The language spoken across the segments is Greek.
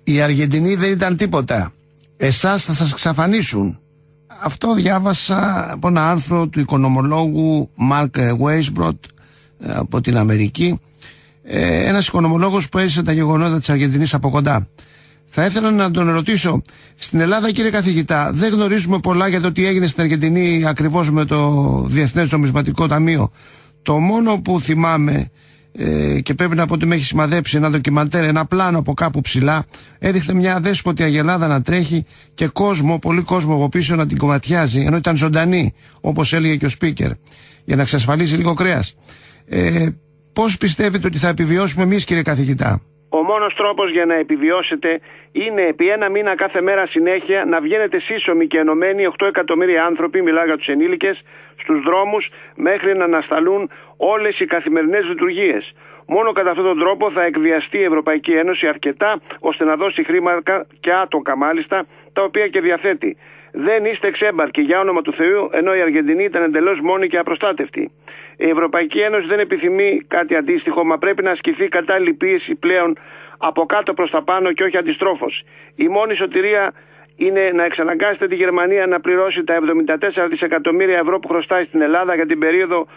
Οι Αργεντινοί δεν ήταν τίποτα. Εσάς θα σας εξαφανίσουν. Αυτό διάβασα από ένα άρθρο του οικονομολόγου Μάρκ Βέισμπροτ από την Αμερική. Ένας οικονομολόγος που έζησε τα γεγονότα της Αργεντινής από κοντά. Θα ήθελα να τον ρωτήσω, στην Ελλάδα, κύριε καθηγητά, δεν γνωρίζουμε πολλά για το τι έγινε στην Αργεντινή ακριβώς με το Διεθνές Νομισματικό Ταμείο. Το μόνο που θυμάμαι, και πρέπει να πω ότι με έχει σημαδέψει ένα ντοκιμαντέρ, ένα πλάνο από κάπου ψηλά, έδειχνε μια αδέσποτη αγελάδα να τρέχει και κόσμο, πολύ κόσμο από πίσω να την κομματιάζει, ενώ ήταν ζωντανή, όπως έλεγε και ο speaker, για να εξασφαλίσει λίγο κρέας. Πώς πιστεύετε ότι θα επιβιώσουμε εμείς, κύριε καθηγητά? Ο μόνος τρόπος για να επιβιώσετε είναι επί ένα μήνα κάθε μέρα συνέχεια να βγαίνετε σύσσωμοι και ενωμένοι 8 εκατομμύρια άνθρωποι, μιλάω για τους ενήλικες, στους δρόμους μέχρι να ανασταλούν όλες οι καθημερινές λειτουργίες. Μόνο κατά αυτόν τον τρόπο θα εκβιαστεί η Ευρωπαϊκή Ένωση αρκετά ώστε να δώσει χρήματα και άτοκα μάλιστα, τα οποία και διαθέτει. Δεν είστε εξέμπαρκοι, για όνομα του Θεού, ενώ η Αργεντινή ήταν εντελώς μόνη και απροστάτευτη. Η Ευρωπαϊκή Ένωση δεν επιθυμεί κάτι αντίστοιχο, μα πρέπει να ασκηθεί κατάλληλη πίεση πλέον από κάτω προς τα πάνω και όχι αντιστρόφως. Η μόνη σωτηρία είναι να εξαναγκάσετε τη Γερμανία να πληρώσει τα 74 δισεκατομμύρια ευρώ που χρωστάει στην Ελλάδα για την περίοδο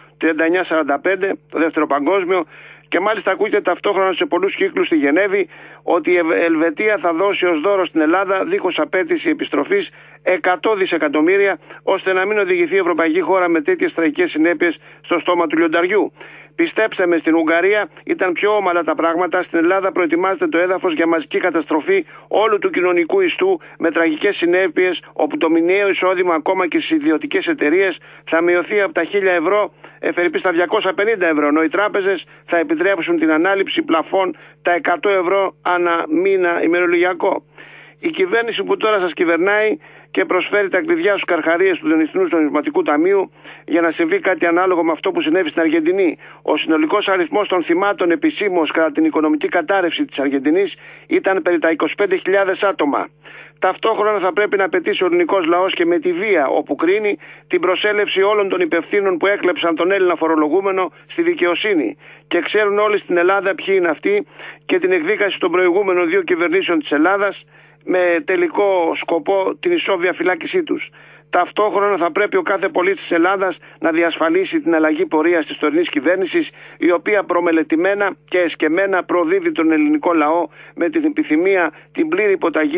39-45, το δεύτερο παγκόσμιο, και μάλιστα ακούγεται ταυτόχρονα σε πολλούς κύκλους στη Γενέβη ότι η Ελβετία θα δώσει ως δώρο στην Ελλάδα, δίχως απέτηση επιστροφής, 100 δισεκατομμύρια, ώστε να μην οδηγηθεί η ευρωπαϊκή χώρα με τέτοιες τραγικές συνέπειες στο στόμα του λιονταριού. Πιστέψτε με, στην Ουγγαρία ήταν πιο όμαλα τα πράγματα. Στην Ελλάδα προετοιμάζεται το έδαφος για μαζική καταστροφή όλου του κοινωνικού ιστού με τραγικές συνέπειες, όπου το μηνιαίο εισόδημα ακόμα και στις ιδιωτικές εταιρείες θα μειωθεί από τα 1.000 ευρώ εφερειπή στα 250 ευρώ, ενώ οι τράπεζες θα επιτρέψουν την ανάληψη πλαφών τα 100 ευρώ ανά μήνα ημερολογιακό. Η κυβέρνηση που τώρα σας κυβερνάει και προσφέρει τα κλειδιά στους καρχαρίες του Διεθνούς Νομισματικού Ταμείου για να συμβεί κάτι ανάλογο με αυτό που συνέβη στην Αργεντινή. Ο συνολικός αριθμός των θυμάτων επισήμως κατά την οικονομική κατάρρευση της Αργεντινής ήταν περί τα 25.000 άτομα. Ταυτόχρονα θα πρέπει να απαιτήσει ο ελληνικός λαός και με τη βία, όπου κρίνει, την προσέλευση όλων των υπευθύνων που έκλεψαν τον Έλληνα φορολογούμενο στη δικαιοσύνη. Και ξέρουν όλοι στην Ελλάδα ποιοι είναι αυτοί, και την εκδίκαση των προηγούμενων δύο κυβερνήσεων της Ελλάδας, με τελικό σκοπό την ισόβια φυλάκισή τους. Ταυτόχρονα θα πρέπει ο κάθε πολίτης της Ελλάδας να διασφαλίσει την αλλαγή πορείας της τωρινής κυβέρνησης, η οποία προμελετημένα και εσκεμμένα προδίδει τον ελληνικό λαό με την επιθυμία, την πλήρη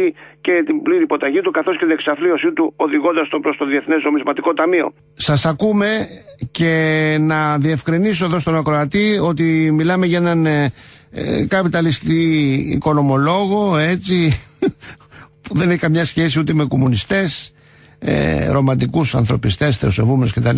υποταγή του, καθώς και την εξαφλίωσή του, οδηγώντας τον προς το Διεθνές Νομισματικό Ταμείο. Σας ακούμε, και να διευκρινίσω εδώ στον ακροατή ότι μιλάμε για έναν καπιταλιστή οικονομολόγο, έτσι, που δεν έχει καμιά σχέση ούτε με κομμουνιστές, ρομαντικούς ανθρωπιστές, θεοσεβούμενους κτλ.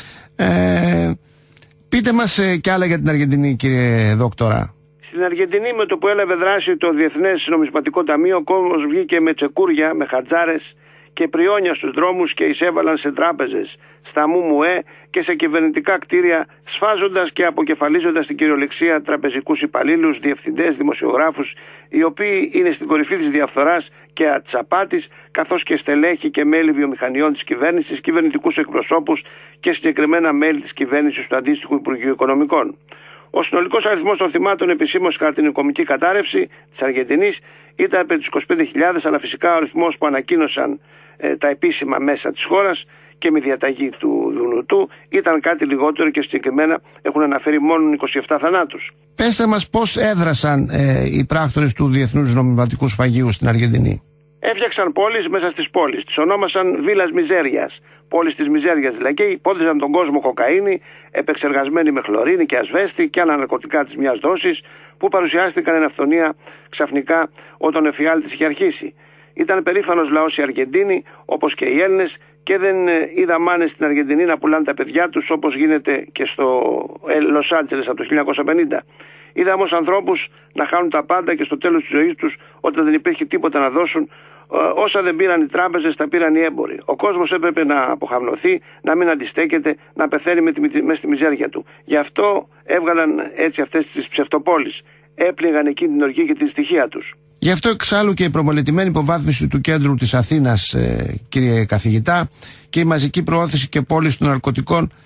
Πείτε μας κι άλλα για την Αργεντινή, κύριε δόκτορα. Στην Αργεντινή, με το που έλαβε δράση το Διεθνές Νομισματικό Ταμείο, ο κόσμος βγήκε με τσεκούρια, με χατζάρες και πριόνια στους δρόμους και εισέβαλαν σε τράπεζες, στα ΜΜΕ και σε κυβερνητικά κτίρια, σφάζοντας και αποκεφαλίζοντας την κυριολεξία τραπεζικούς υπαλλήλους, διευθυντές, δημοσιογράφους, οι οποίοι είναι στην κορυφή της διαφθοράς και της απάτης, καθώς και στελέχη και μέλη βιομηχανιών της κυβέρνησης, κυβερνητικούς εκπροσώπους και συγκεκριμένα μέλη της κυβέρνησης του αντίστοιχου Υπουργείου Οικονομικών. Ο συνολικός αριθμός των θυμάτων επισήμως κατά την οικονομική κατάρρευση της Αργεντινής ήταν περί τους 25.000, αλλά φυσικά ο αριθμός που ανακοίνωσαν τα επίσημα μέσα της χώρας και με διαταγή του Δουνουτού ήταν κάτι λιγότερο, και συγκεκριμένα έχουν αναφέρει μόνο 27 θανάτους. Πέστε μας πώς έδρασαν οι πράκτορες του Διεθνούς Νομισματικού Σφαγείου στην Αργεντινή. Έφτιαξαν πόλεις μέσα στις πόλεις. Τις ονόμασαν Βίλας Μιζέριας, πόλεις της Μιζέριας δηλαδή, και υπόθεσαν τον κόσμο κοκαίνη, επεξεργασμένη με χλωρίνη και ασβέστη και άλλα ναρκωτικά της μιας δόσης, που παρουσιάστηκαν εν αυθονία ξαφνικά όταν ο εφιάλτης είχε αρχίσει. Ήταν περήφανος λαός οι Αργεντίνοι, όπως και οι Έλληνες, και δεν είδα μάνες στην Αργεντινή να πουλάνε τα παιδιά τους, όπως γίνεται και στο Λος Άντζελες από το 1950. Είδα όμως ανθρώπους να χάνουν τα πάντα και στο τέλος της ζωής τους, όταν δεν υπήρχε τίποτα να δώσουν, όσα δεν πήραν οι τράπεζες, τα πήραν οι έμποροι. Ο κόσμος έπρεπε να αποχαμνωθεί, να μην αντιστέκεται, να πεθαίνει μέσα στη μιζέρια του. Γι' αυτό έβγαλαν έτσι αυτές τις ψευτοπόλεις. Έπληγαν εκεί την οργή και την στοιχεία τους. Γι' αυτό εξάλλου και η προμελετημένη υποβάθμιση του κέντρου της Αθήνας, κύριε καθηγητά, και η μαζική προώθηση και πώληση των ναρκωτικών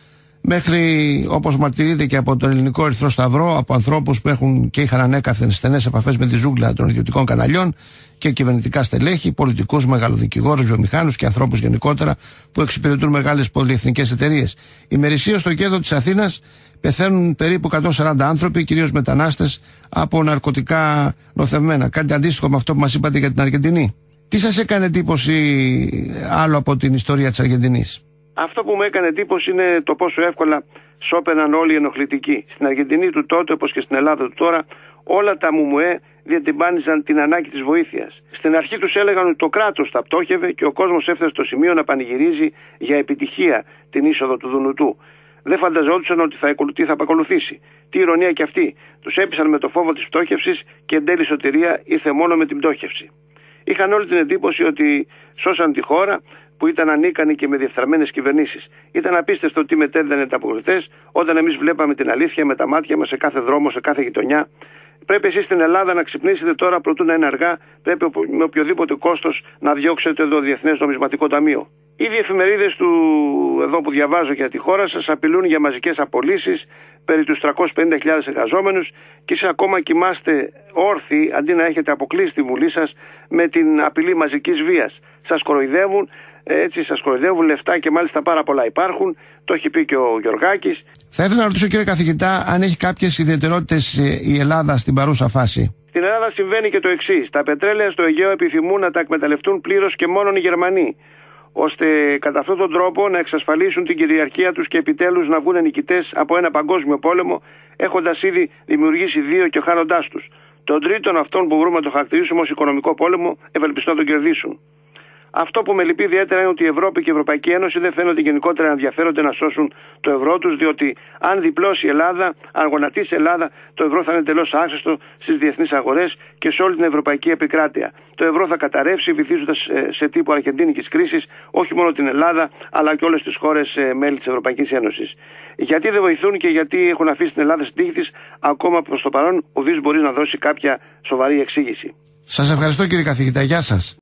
μέχρι, όπως μαρτυρείται και από τον Ελληνικό Ερυθρό Σταυρό, από ανθρώπους που έχουν και είχαν ανέκαθεν στενές επαφές με τη ζούγκλα των ιδιωτικών καναλιών και κυβερνητικά στελέχη, πολιτικούς, μεγαλοδικηγόρους, βιομηχάνους και ανθρώπους γενικότερα που εξυπηρετούν μεγάλες πολυεθνικές εταιρείες. Ημερησίως στο κέντρο της Αθήνας πεθαίνουν περίπου 140 άνθρωποι, κυρίως μετανάστες, από ναρκωτικά νοθευμένα. Κάτι αντίστοιχο με αυτό που μας είπατε για την Αργεντινή. Τι σας έκανε εντύπωση άλλο από την ιστορία της Αργεντινής? Αυτό που μου έκανε εντύπωση είναι το πόσο εύκολα σώπαιναν όλοι οι ενοχλητικοί. Στην Αργεντινή του τότε, όπως και στην Ελλάδα του τώρα, όλα τα μουμουέ διατυμπάνιζαν την ανάγκη της βοήθειας. Στην αρχή τους έλεγαν ότι το κράτος τα πτώχευε και ο κόσμος έφτασε στο σημείο να πανηγυρίζει για επιτυχία την είσοδο του Δουνουτού. Δεν φανταζόντουσαν ότι θα ακολουθήσει. Τι ηρωνία κι αυτή. Τους έπεισαν με το φόβο της πτώχευσης και εν τέλει σωτηρία ήρθε μόνο με την πτώχευση. Είχαν όλη την εντύπωση ότι σώσαν τη χώρα που ήταν ανίκανοι και με διεφθαρμένες κυβερνήσεις. Ήταν απίστευτο τι μετέδιδαν οι ανταποκριτές όταν εμείς βλέπαμε την αλήθεια με τα μάτια μας σε κάθε δρόμο, σε κάθε γειτονιά. Πρέπει εσείς στην Ελλάδα να ξυπνήσετε τώρα προτού να είναι αργά. Πρέπει με οποιοδήποτε κόστος να διώξετε το Διεθνές Νομισματικό Ταμείο. Ήδη οι εφημερίδες του εδώ που διαβάζω για τη χώρα σας απειλούν για μαζικές απολύσεις περί τους 350.000 εργαζόμενους και εσείς ακόμα κοιμάστε όρθιοι αντί να έχετε αποκλείσει τη Βουλή σας με την απειλή μαζικής βίας. Σας κοροϊδεύουν, έτσι σας κοροϊδεύουν, λεφτά και μάλιστα πάρα πολλά υπάρχουν. Το έχει πει και ο Γιωργάκης. Θα ήθελα να ρωτήσω, κύριε καθηγητά, αν έχει κάποιες ιδιαιτερότητες η Ελλάδα στην παρούσα φάση. Στην Ελλάδα συμβαίνει και το εξής. Τα πετρέλαια στο Αιγαίο επιθυμούν να τα εκμεταλλευτούν πλήρως και μόνον οι Γερμανοί, ώστε κατά αυτόν τον τρόπο να εξασφαλίσουν την κυριαρχία τους και επιτέλους να βγουν νικητές από ένα παγκόσμιο πόλεμο, έχοντας ήδη δημιουργήσει δύο και χάνοντάς τους. Τον τρίτον, αυτόν που μπορούμε να το χαρακτηρίσουμε ως οικονομικό πόλεμο, ευελπιστώ να τον κερδίσουν. Αυτό που με λυπεί ιδιαίτερα είναι ότι η Ευρώπη και η Ευρωπαϊκή Ένωση δεν φαίνονται γενικότερα να ενδιαφέρονται να σώσουν το ευρώ τους, διότι αν διπλώσει η Ελλάδα, αν γονατίσει η Ελλάδα, το ευρώ θα είναι εντελώς άχρηστο στις διεθνείς αγορές και σε όλη την ευρωπαϊκή επικράτεια. Το ευρώ θα καταρρεύσει, βυθίζοντας σε τύπο αργεντίνικης κρίσης όχι μόνο την Ελλάδα, αλλά και όλες τις χώρες μέλη της Ευρωπαϊκής Ένωσης. Γιατί δεν βοηθούν και γιατί έχουν αφήσει την Ελλάδα στην τύχη της, ακόμα προς το παρόν ουδής μπορεί να δώσει κάποια σοβαρή εξήγηση. Σας ευχαριστώ, κύριε καθηγητά. Γεια σας.